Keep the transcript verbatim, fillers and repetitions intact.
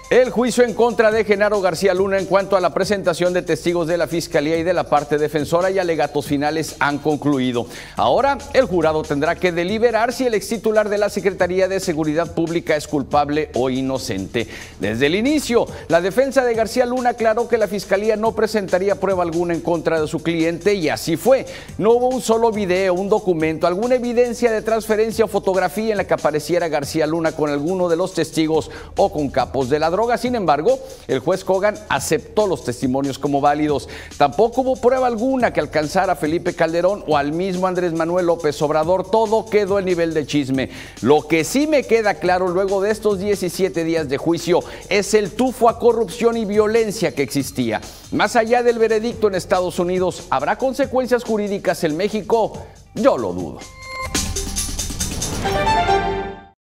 El juicio en contra de Genaro García Luna en cuanto a la presentación de testigos de la Fiscalía y de la parte defensora y alegatos finales han concluido. Ahora, el jurado tendrá que deliberar si el extitular de la Secretaría de Seguridad Pública es culpable o inocente. Desde el inicio, la defensa de García Luna aclaró que la Fiscalía no presentaría prueba alguna en contra de su cliente y así fue. No hubo un solo video, un documento, alguna evidencia de transferencia o fotografía en la que apareciera García Luna con alguno de los testigos o con capos de la droga. Sin embargo, el juez Kogan aceptó los testimonios como válidos. Tampoco hubo prueba alguna que alcanzara a Felipe Calderón o al mismo Andrés Manuel López Obrador. Todo quedó al nivel del chisme. Lo que sí me queda claro luego de estos diecisiete días de juicio es el tufo a corrupción y violencia que existía. Más allá del veredicto en Estados Unidos, ¿habrá consecuencias jurídicas en México? Yo lo dudo.